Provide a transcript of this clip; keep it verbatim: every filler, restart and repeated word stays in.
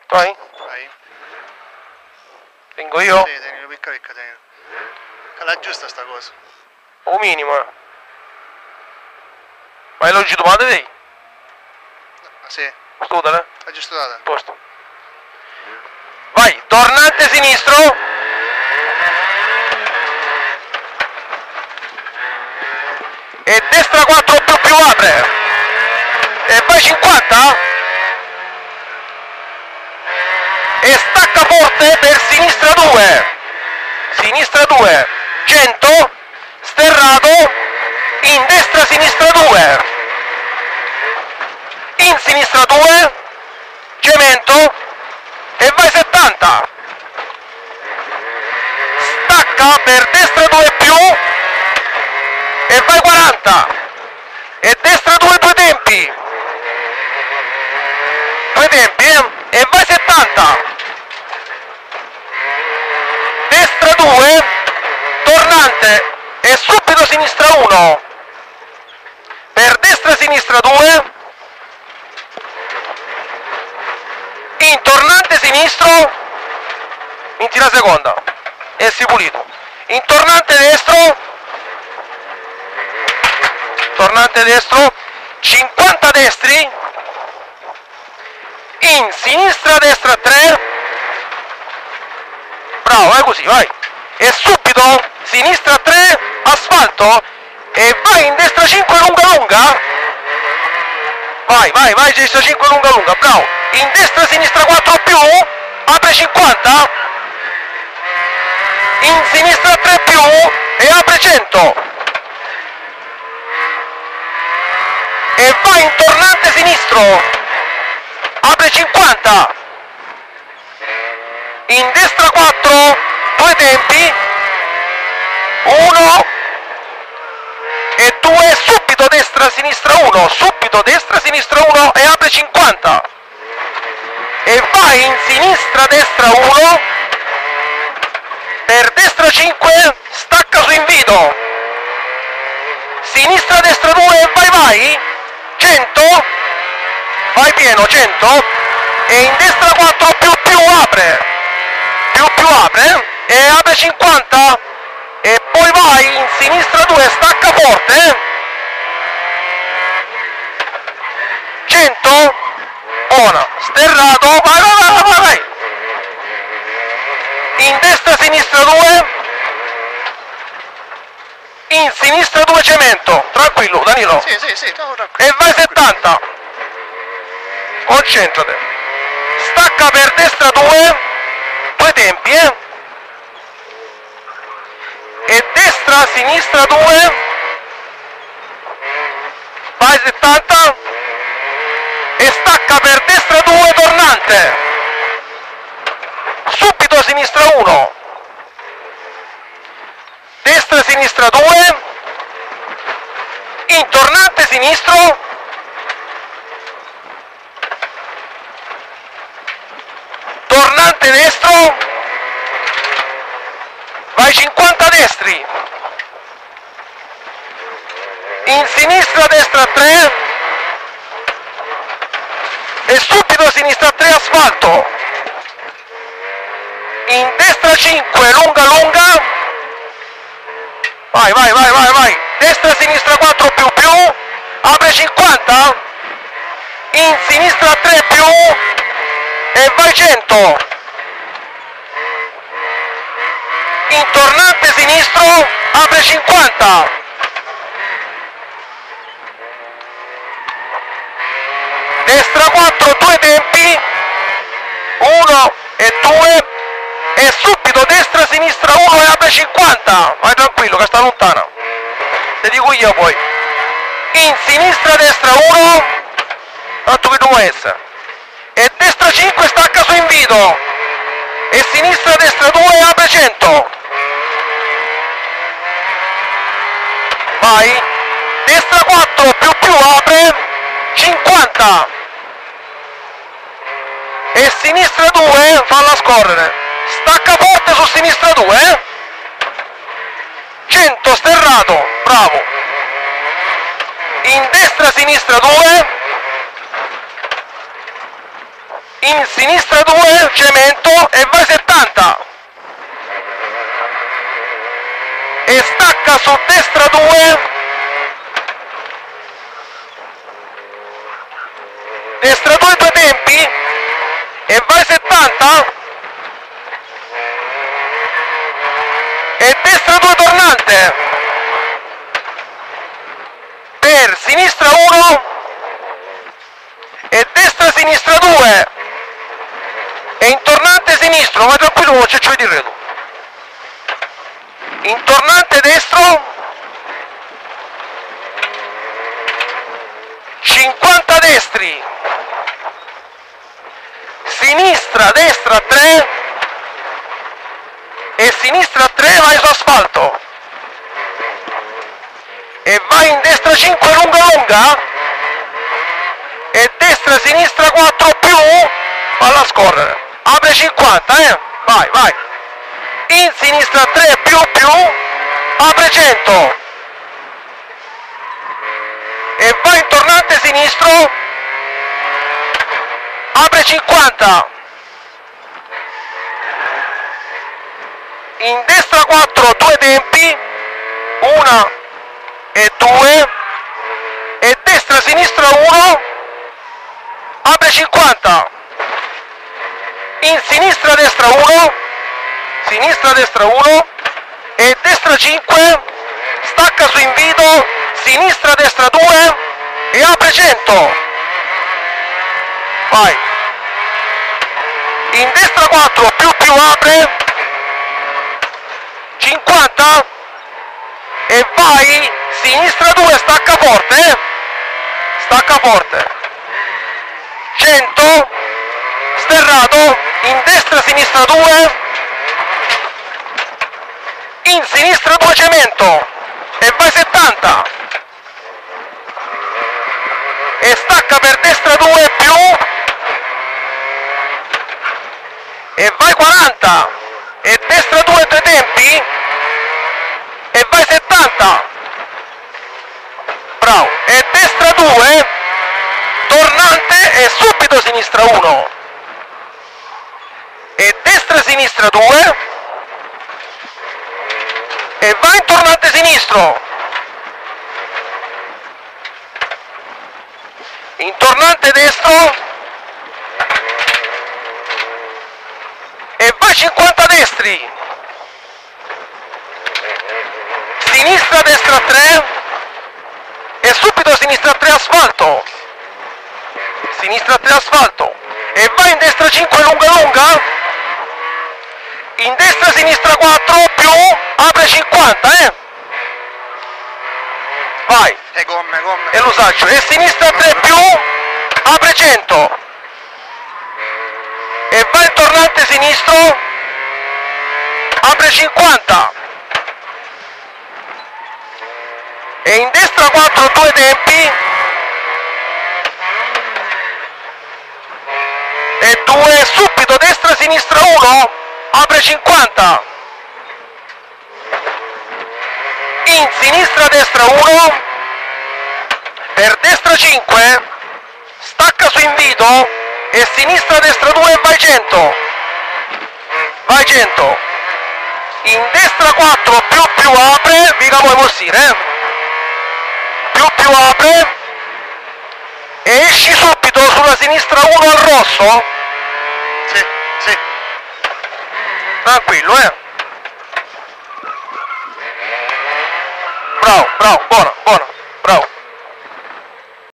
Vai? Vai. Vengo io? Sì, tenilo, picca picca, tenilo. È la giusta sta cosa. O minimo, eh. Vai l'oggi domande dei? Ah, sì, Scusate, è giusto data. posto. Vai, tornante sinistro. E destra quattro più più apre. E vai cinquanta. E stacca forte per sinistra due. Sinistra due. cento. Sterrato. In destra sinistra due. In sinistra due. Cemento. E vai settanta. Stacca per destra due più. E vai quaranta. E destra due due tempi. Due tempi, eh? E vai settanta. Destra due. Tornante. E subito sinistra uno. Per destra sinistra due. In tornante sinistro. Inti la seconda. E si pulito. In tornante destro. Tornante destro. cinquanta destri. In sinistra destra tre. Bravo, vai così, vai. E subito sinistra tre. Asfalto. E vai in destra cinque lunga lunga. Vai, vai, vai, destra cinque lunga lunga, bravo. In destra sinistra quattro più. Apre cinquanta. In sinistra tre più. E apre cento. E vai in tornante sinistro. Apre cinquanta. In destra quattro. Due tempi. uno. E due, subito destra sinistra uno, subito destra sinistra uno e apre cinquanta. E vai in sinistra destra uno. Per destra cinque, stacca su invito. Sinistra destra due e vai vai. cento. Vai pieno, cento. E in destra quattro più più apre. Più più apre. E apre cinquanta. E poi vai in sinistra due, stacca forte. cento. Buona. Sterrato. Vai, vai, vai, vai, vai. In destra sinistra due. In sinistra due cemento. Tranquillo, Danilo. Sì, sì, sì, no, tranquillo. E vai settanta. Concentrate. Stacca per destra due. Due tempi, eh. E destra sinistra due. Vai settanta. E stacca per destra due tornante. Subito sinistra uno. Destra sinistra due. In tornante sinistro. Tornante destro. Vai cinquanta destri. In sinistra destra tre. E subito sinistra tre asfalto. In destra cinque lunga lunga. Vai vai vai vai vai. Destra sinistra quattro più più. Apre cinquanta. In sinistra tre più. E vai cento. In tornante sinistro, apre cinquanta. Destra quattro, due tempi. uno e due. E subito destra sinistra uno e apre cinquanta. Vai tranquillo che sta lontana. Te dico io poi. In sinistra destra uno. Tanto che non può essere. E destra cinque stacca su invito. E sinistra destra due e apre cento. Vai. Destra quattro più più apre cinquanta. E sinistra due falla scorrere. Stacca forte su sinistra due. cento sterrato. Bravo. In destra sinistra due. in sinistra due, cemento, e vai settanta, e stacca su destra due, destra due due tempi, e vai settanta, e destra due tornante, per sinistra uno, e destra sinistra due, e in tornante sinistro, vai tranquillo, non c'è di redo, in tornante destro, cinquanta destri, sinistra destra tre, e sinistra tre, vai su asfalto, e vai in destra cinque lunga lunga, e destra sinistra quattro più, falla scorrere, apre cinquanta, eh, vai vai, in sinistra tre più più, apre cento, e vai in tornante sinistro, apre cinquanta, in destra quattro due tempi, uno e due, e destra sinistra uno, apre cinquanta, in sinistra destra uno, sinistra destra uno, e destra cinque, stacca su invito, sinistra destra due, e apre cento, vai, in destra quattro più più apre cinquanta, e vai sinistra due, stacca forte, eh? stacca forte, cento, sterrato, in destra sinistra due, in sinistra due cemento, e vai settanta, e stacca per destra due più, e vai quaranta, e destra due due tempi, e vai settanta, bravo, e destra due, tornante, e subito sinistra uno, e destra sinistra due, e vai in tornante sinistro, in tornante destro, e vai cinquanta destri, sinistra destra tre, e subito sinistra tre asfalto, sinistra tre asfalto, e vai in destra cinque lunga lunga, in destra sinistra quattro più, apre cinquanta, eh, vai, E gomme, gomme. e lo saccio, e sinistra tre più, apre cento, e vai in tornante sinistro, apre cinquanta, e in destra quattro due tempi, e due, subito destra sinistra uno, apre cinquanta, in sinistra destra uno, per destra cinque, stacca su invito, e sinistra destra due, e vai cento, vai cento, in destra quattro più più apre, mica puoi mossire, eh? più più apre, e esci subito sulla sinistra uno al rosso, Sì, sì. tranquillo, eh, bravo, bravo, buono.